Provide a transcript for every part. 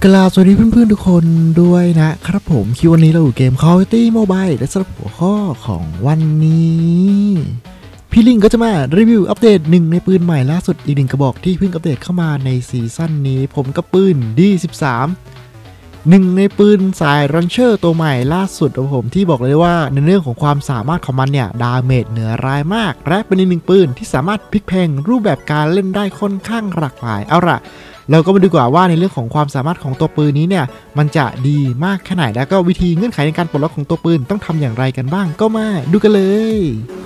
กราบสวัสดีเพื่อนๆทุกคนด้วยนะครับผมคิดวันนี้เราอยู่เกม Call of Duty Mobile และสำหรับหัวข้อของวันนี้พี่ลิงก็จะมารีวิวอัปเดตหนึ่งในปืนใหม่ล่าสุดอีกหนึ่งกระบอกที่เพิ่งอัปเดตเข้ามาในซีซั่นนี้ผมกับปืน D13 หนึ่งในปืนสายรันเชอร์ตัวใหม่ล่าสุดของผมที่บอกเลยว่าในเรื่องของความสามารถของมันเนี่ยดาเมจเหนือรายมากและเป็นอีกหนึ่งปืนที่สามารถพลิกแพลงรูปแบบการเล่นได้ค่อนข้างหลากหลายเอาล่ะเราก็มาดูกว่าว่าในเรื่องของความสามารถของตัวปืนนี้เนี่ยมันจะดีมากแค่ไหนแล้วก็วิธีเงื่อนไขในการปลดล็อกของตัวปืนต้องทำอย่างไรกันบ้างก็มาดูกันเลย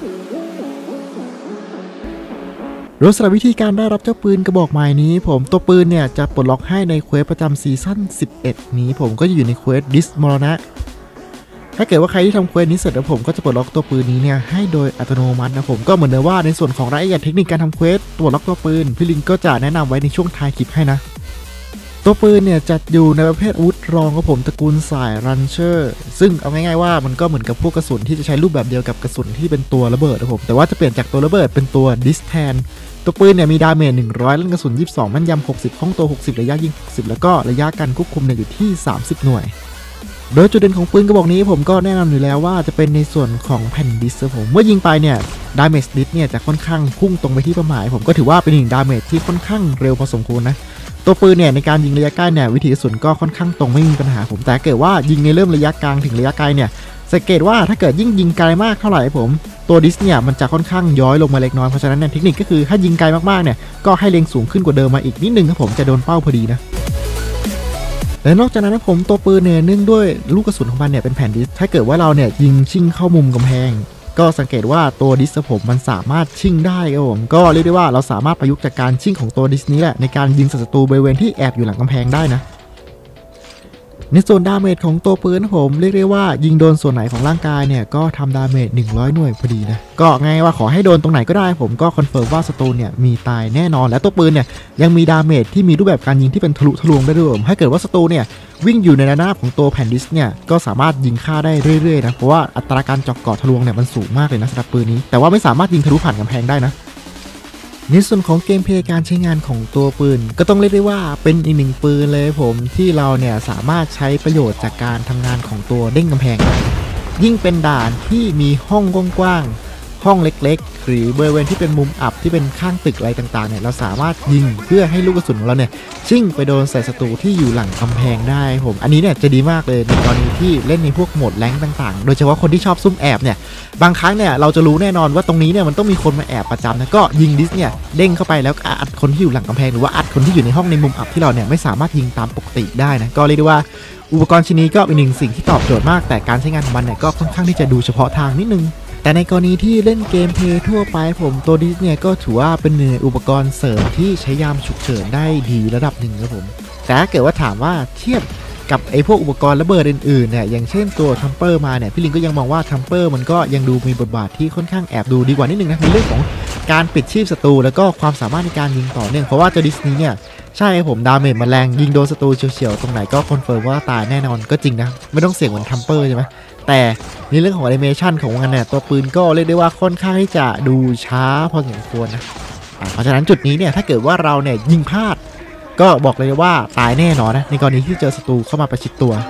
โดยสำหรับวิธีการได้รับเจ้าปืนกระบอกใหม่นี้ผมตัวปืนเนี่ยจะปลดล็อกให้ในเควสประจำซีซั่น11นี้ผมก็จะอยู่ในเควสดิสมรณะถ้าเกิดว่าใครที่ทำเควสนี้เสร็จแล้วผมก็จะปลดล็อกตัวปืนนี้เนี่ยให้โดยอัตโนมัตินะผมก็เหมือนเดิมว่าในส่วนของรายละเอียดเทคนิคการทำเควสปลดล็อกตัวปืนพี่ลิงก็จะแนะนำไว้ในช่วงท้ายคลิปให้นะตัวปืนเนี่ยจัดอยู่ในประเภทอาวุธรองของผมตระกูลสายรันเชอร์ซึ่งเอาง่ายๆว่ามันก็เหมือนกับพวกกระสุนที่จะใช้รูปแบบเดียวกับกระสุนที่เป็นตัวระเบิดนะผมแต่ว่าจะเปลี่ยนจากตัวระเบิดเป็นตัวดิสแทนตัวปืนเนี่ยมีดาเมจ100ลั่นกระสุน22แม่นยำ60คล่องตัว60ระยะยิง60แล้วก็ระยะการควบคุมเนี่ยอยู่ที่30หน่วยโดยจุดเด่นของปืนกระบอกนี้ผมก็แนะนำอยู่แล้วว่าจะเป็นในส่วนของแผ่นดิสผมเมื่อยิงไปเนี่ยดาเมจดิสเนี่ยจะค่อนข้างพุ่งตรงไปที่เป้าหมายผมก็ถือว่าเป็นหนึ่งดาเมจที่ค่อนข้างเร็วพอสมควรนะตัวปืนเนี่ยในการยิงระยะใกล้เนี่ยวิถีกระสุนก็ค่อนข้างตรงไม่มีปัญหาผมแต่เกิดว่ายิงในเริ่มระยะกลางถึงระยะไกลเนี่ยสังเกตว่าถ้าเกิดยิ่งยิงไกลมากเท่าไหร่ผมตัวดิสเนี่ยมันจะค่อนข้างย้อยลงมาเล็กน้อยเพราะฉะนั้นเนี่ยเทคนิคก็คือถ้ายิงไกลมากๆเนี่ยก็ให้เล็งสูงขึ้นกว่าเดิมมาอีกนิดนึงครับผมจะโดนเป้าพอดีนะและนอกจากนั้นนะผมตัวปืนเนี่ยเนื่องด้วยลูกกระสุนของมันเนี่ยเป็นแผ่นดิสถ้าเกิดว่าเราเนี่ยยิงชิ่งเข้ามุมกำแพงก็สังเกตว่าตัวดิสผมมันสามารถชิ่งได้ครับผมก็เรียกได้ว่าเราสามารถประยุกต์จากการชิ่งของตัวดิสนี้แหละในการยิงศัตรูบริเวณที่แอบอยู่หลังกำแพงได้นะในส่วนดาเมจของตัวปืนนะผมเรียกได้ว่ายิงโดนส่วนไหนของร่างกายเนี่ยก็ทำดาเมจ100หน่วยพอดีนะก็ไงว่าขอให้โดนตรงไหนก็ได้ผมก็คอนเฟิร์มว่าศัตรูเนี่ยมีตายแน่นอนและตัวปืนเนี่ยยังมีดาเมจที่มีรูปแบบการยิงที่เป็นทะลุทะลวงได้ด้วยถ้าเกิดว่าศัตรูเนี่ยวิ่งอยู่ในระนาบของตัวแผ่นดิสเนี่ยก็สามารถยิงฆ่าได้เรื่อยๆนะเพราะว่าอัตราการเจาะเกาะทะลวงเนี่ยมันสูงมากเลยนะสำหรับปืนนี้แต่ว่าไม่สามารถยิงทะลุผ่านกำแพงได้นะในส่วนของเกมเพลย์การใช้งานของตัวปืนก็ต้องเรียกได้ว่าเป็นอีกหนึ่งปืนเลยผมที่เราเนี่ยสามารถใช้ประโยชน์จากการทำงานของตัวเด้งกำแพงยิ่งเป็นด่านที่มีห้องกว้างๆห้องเล็กๆหรือบริเวณที่เป็นมุมอับที่เป็นข้างตึกอะไรต่างๆเนี่ยเราสามารถยิงเพื่อให้ลูกกระสุนของเราเนี่ยชิ่งไปโดนใส่ศัตรูที่อยู่หลังกำแพงได้ผมอันนี้เนี่ยจะดีมากเลยในกรณีที่เล่นในพวกโหมดแรงต่างๆโดยเฉพาะคนที่ชอบซุ่มแอบเนี่ยบางครั้งเนี่ยเราจะรู้แน่นอนว่าตรงนี้เนี่ยมันต้องมีคนมาแอบประจำนะก็ยิงดิสเนี่ยเด้งเข้าไปแล้วอัดคนที่อยู่หลังกำแพงหรือว่าอัดคนที่อยู่ในห้องในมุมอับที่เราเนี่ยไม่สามารถยิงตามปกติได้นะก็เรียกได้ว่าอุปกรณ์ชิ้นนี้ก็เป็นหนึ่งสิ่งที่ตอบโจทย์มากแต่การใช้งานของมันเนี่ยก็ค่อนข้างที่จะดูเฉพาะทางนิดนึงแต่ในกรณีที่เล่นเกมเพลย์ทั่วไปผมตัวดิสเนี่ยก็ถือว่าเป็นหนึ่งอุปกรณ์เสริมที่ใช้ยามฉุกเฉินได้ดีระดับหนึ่งครับผมแต่ถ้าเกิดว่าถามว่าเทียบกับไอ้พวกอุปกรณ์ระเบิดอื่นๆเนี่ยอย่างเช่นตัวทัมเปอร์มาเนี่ยพี่ลิงก็ยังมองว่าทัมเปอร์มันก็ยังดูมีบทบาทที่ค่อนข้างแอบดูดีกว่านิดนึงนะในเรื่องของการปิดชีพศัตรูแล้วก็ความสามารถในการยิงต่อเนื่องเพราะว่าตัวดิสนี้เนี่ยใช่ผมดาเมจมันแรงยิงโดนศัตรูเฉียวๆตรงไหนก็คอนเฟิร์มว่าตายแน่นอนก็จริงนะไม่ต้องเสี่ยงเหมือนทัมเปอร์ใช่ไหมแต่ในเรื่องของแอนิเมชันของมันเนี่ยตัวปืนก็เรียกได้ว่าค่อนข้างที่จะดูช้าพอสมควรนะเพราะฉะนั้นจุดนี้เนี่ยถ้าเกิดว่าเราเนี่ยยิงพลาดก็บอกเลยว่าตายแน่นอนนะในกรณีที่เจอศัตรูเข้ามาประชิดตัว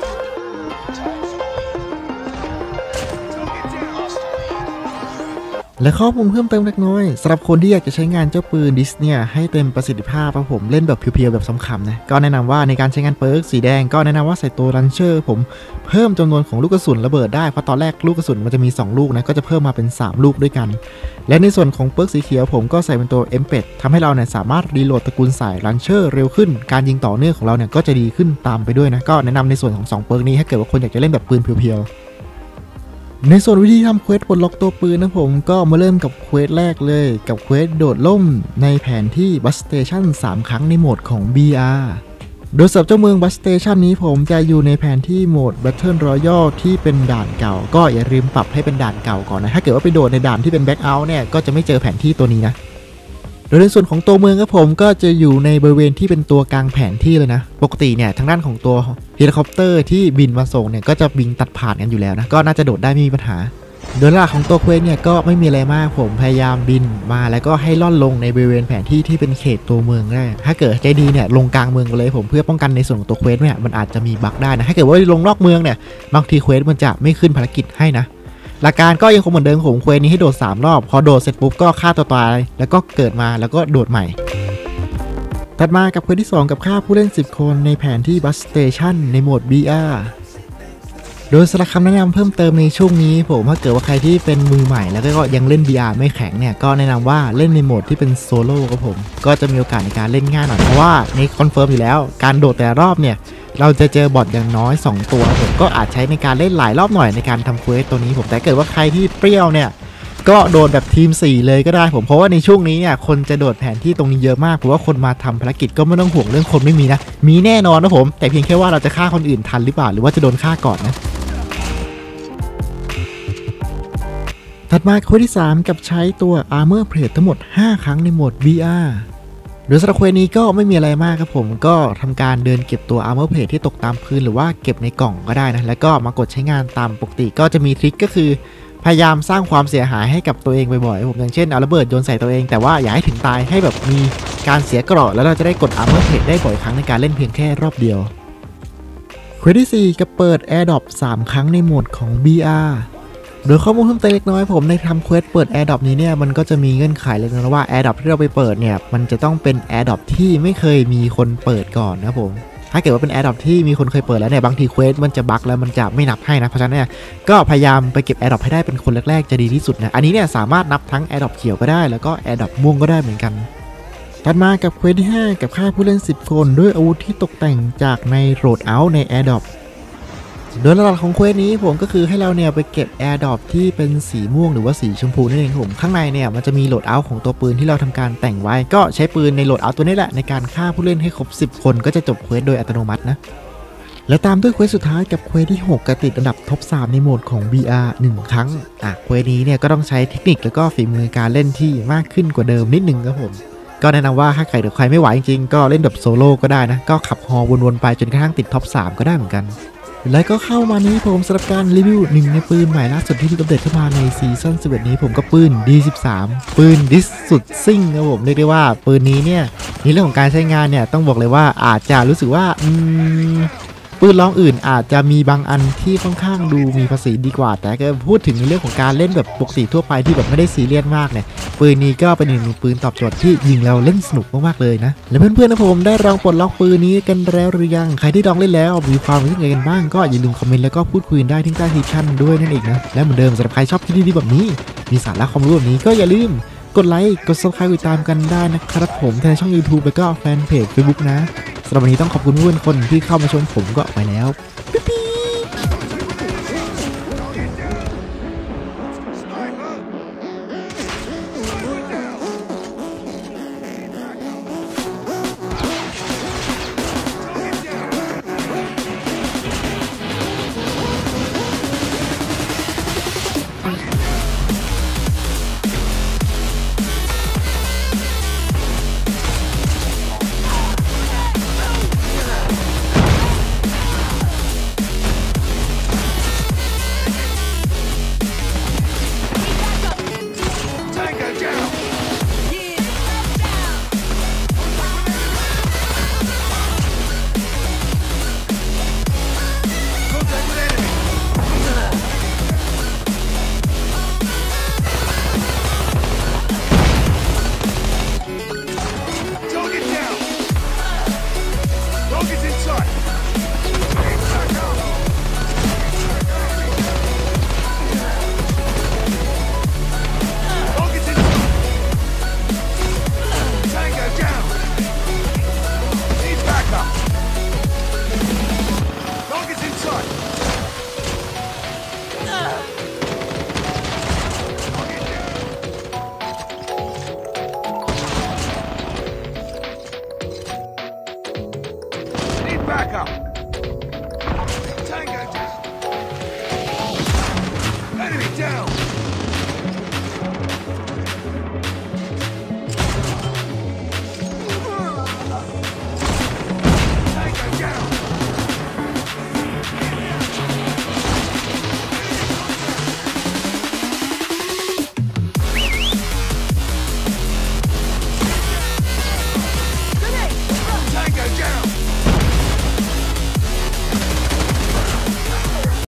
และข้อมูลเพิ่มเติมเล็กน้อยสำหรับคนที่อยากจะใช้งานเจ้าปืนดิสเนี่ยให้เต็มประสิทธิภาพผมเล่นแบบเพียวๆแบบซ้ำคำนะก็แนะนำว่าในการใช้งานเปิร์กสีแดงก็แนะนำว่าใส่ตัวรันเชอร์ผมเพิ่มจำนวนของลูกกระสุนระเบิดได้เพราะตอนแรกลูกกระสุนมันจะมี2ลูกนะก็จะเพิ่มมาเป็น3ลูกด้วยกันและในส่วนของเปิร์กสีเขียวผมก็ใส่เป็นตัวเอ็มเป็ดทำให้เราเนี่ยสามารถรีโหลดตระกูลสายรันเชอร์เร็วขึ้นการยิงต่อเนื่องของเราเนี่ยก็จะดีขึ้นตามไปด้วยนะก็แนะนำในส่วนของ2เปิร์กนี้ถ้าเกิดว่าคนอยากจะเล่นแบบปืนเพียวๆในส่วนวิธีทำเควสปลดล็อกตัวปืนนะผมก็มาเริ่มกับเควสแรกเลยกับเควสโดดล่มในแผนที่บัสสเตชัน3ครั้งในโหมดของ BR โดยสำหรับเจ้าเมืองบัสสเตชันนี้ผมจะอยู่ในแผนที่โหมด Battle Royale ที่เป็นด่านเก่าก็อย่าลืมปรับให้เป็นด่านเก่าก่อนนะถ้าเกิดว่าไปโดดในด่านที่เป็น Blackout เนี่ยก็จะไม่เจอแผนที่ตัวนี้นะโดยในส่วนของตัวเมืองครับผมก็จะอยู่ในบริเวณที่เป็นตัวกลางแผนที่เลยนะปกติเนี่ยทางด้านของตัวเฮลิคอปเตอร์ที่บินมาส่งเนี่ยก็จะบินตัดผ่านกันอยู่แล้วนะก็น่าจะโดดได้ไม่มีปัญหาโดยหลักของตัวเควสเนี่ยก็ไม่มีอะไรมากผมพยายามบินมาแล้วก็ให้ล่อนลงในบริเวณแผนที่ที่เป็นเขตตัวเมืองได้ถ้าเกิดใจดีเนี่ยลงกลางเมืองไปเลยผมเพื่อป้องกันในส่วนของตัวเควสเนี่ยมันอาจจะมีบั๊กได้นะถ้าเกิดว่าลงนอกเมืองเนี่ยบางทีเควสมันจะไม่ขึ้นภารกิจให้นะหลักการก็ยังคงเหมือนเดิมผมเควสนี้ให้โดด3รอบพอโดดเสร็จปุ๊บก็ฆ่าตัวตายแล้วก็เกิดมาแล้วก็โดดใหม่ถัดมากับเควสที่2กับฆ่าผู้เล่น10คนในแผนที่บัสสเตชันในโหมด BRโดยสำหรับคำแนะนำเพิ่มเติมในช่วงนี้ผมถ้าเกิดว่าใครที่เป็นมือใหม่แล้วก็ยังเล่น VR ไม่แข็งเนี่ยก็แนะนำว่าเล่นในโหมดที่เป็นโซโล่ครับผมก็จะมีโอกาสในการเล่นง่ายหน่อยเพราะว่าในคอนเฟิร์มอยู่แล้วการโดดแต่รอบเนี่ยเราจะเจอบอทอย่างน้อย2ตัวผมก็อาจใช้ในการเล่นหลายรอบหน่อยในการทำเควสตัวนี้ผมแต่เกิดว่าใครที่เปรี้ยวเนี่ยก็โดดแบบทีม4เลยก็ได้ผมเพราะว่าในช่วงนี้เนี่ยคนจะโดดแผนที่ตรงนี้เยอะมากเพราะว่าคนมาทำภารกิจก็ไม่ต้องห่วงเรื่องคนไม่มีนะมีแน่นอนนะผมแต่เพียงแค่ว่าเราจะฆ่าคนอื่นทันหรือเปล่าหรือว่าจะโดนฆ่าก่อนนะถัดมาเควสที่3กับใช้ตัว Armor Plate ทั้งหมด5ครั้งในโหมด VR โดยสำหรับเควสนี้ก็ไม่มีอะไรมากครับผมก็ทำการเดินเก็บตัว Armor Plate ที่ตกตามพื้นหรือว่าเก็บในกล่องก็ได้นะแล้วก็มากดใช้งานตามปกติก็จะมีทริคก็คือพยายามสร้างความเสียหายให้กับตัวเองบ่อยๆผมอย่างเช่นเอาระเบิดโยนใส่ตัวเองแต่ว่าอย่าให้ถึงตายให้แบบมีการเสียเกราะแล้วเราจะได้กด Armor Plate ได้บ่อยครั้งในการเล่นเพียงแค่รอบเดียวเควสที่4กับเปิด AirDrop 3 ครั้งในโหมดของ BRโดยข้อมูลเพิ่มเติมเล็กน้อยผมในทำเควสเปิด AirDrop นี้เนี่ยมันก็จะมีเงื่อนไขเล็กน้อยว่า AirDrop ที่เราไปเปิดเนี่ยมันจะต้องเป็น AirDrop ที่ไม่เคยมีคนเปิดก่อนนะผมถ้าเกิดว่าเป็น AirDrop ที่มีคนเคยเปิดแล้วเนี่ยบางทีเควสมันจะบั๊กแล้วมันจะไม่นับให้นะเพราะฉะนั้นเนี่ยก็พยายามไปเก็บ AirDrop ให้ได้เป็นคนแรกๆจะดีที่สุดนะอันนี้เนี่ยสามารถนับทั้ง AirDrop เขียวก็ได้แล้วก็ AirDrop ม่วงก็ได้เหมือนกันถัดมากับเควสที่5กับฆ่าผู้เล่น10คนด้วยอาวุธที่ตกแต่งจากในโหลดเอาท์ใน AirDropโดยหลักของเควสนี้ผมก็คือให้เราเนี่ยไปเก็บ AirDrop ที่เป็นสีม่วงหรือว่าสีชมพูนั่นเองผมข้างในเนี่ยมันจะมีโหลดเอาท์ของตัวปืนที่เราทำการแต่งไว้ก็ใช้ปืนในโหลดเอาท์ตัวนี้แหละในการฆ่าผู้เล่นให้ครบ10คนก็จะจบเควสโดยอัตโนมัตินะและตามด้วยเควสสุดท้ายกับเควสที่6กติดอันดับท็อป3ในโหมดของ VR 1 ครั้งเควสนี้เนี่ยก็ต้องใช้เทคนิคแล้วก็ฝีมือการเล่นที่มากขึ้นกว่าเดิมนิดนึงครับผมก็แนะนำว่าถ้าใครไม่ไหวจริงๆก็เล่นแบบโซโล่ก็ได้นะก็ขับฮอวนๆไปจนกระทั่งติดท็อป3ก็ได้เหมือนกันแล้วก็เข้ามานี้ผมสำหรับการรีวิว1ในปืนใหม่ล่าสุดที่อัปเดตเข้ามาในซีซั่น11นี้ผมก็ปืน D13 ปืนดิสสุดซิ่งครับผมเรียกได้ว่าปืนนี้เนี่ยในเรื่องของการใช้งานเนี่ยต้องบอกเลยว่าอาจจะรู้สึกว่าปืนลองอื่นอาจจะมีบางอันที่ค่อนข้างดูมีภาษีดีกว่าแต่ก็พูดถึงในเรื่องของการเล่นแบบปกติทั่วไปที่แบบไม่ได้ซีเรียสมากเนี่ยปืนนี้ก็เป็นหนึ่งปืนตอบโจทย์ที่ยิงแล้วเล่นสนุกมากๆเลยนะและเพื่อนๆนะผมได้ลองปลดล็อกปืนนี้กันแล้วหรือยังใครที่ลองเล่นแล้วมีความรู้สึกยังไงกันบ้างก็อย่าลืมคอมเมนต์แล้วก็พูดคุยได้ที่ใต้คลิปชั่นด้วยนั่นเองนะและเหมือนเดิมสำหรับใครชอบคลิปดีๆแบบนี้มีสาระความรู้แบบนี้ก็อย่าลืมกดไลค์กด Subscribe ติดตามกันได้นะครับผมทางช่อง YouTube แล้วก็แฟนเพจ Facebook นะสำหรับวันนี้ต้องขอบคุณเพื่อนคนที่เข้ามาชมผมก็ไปแล้ว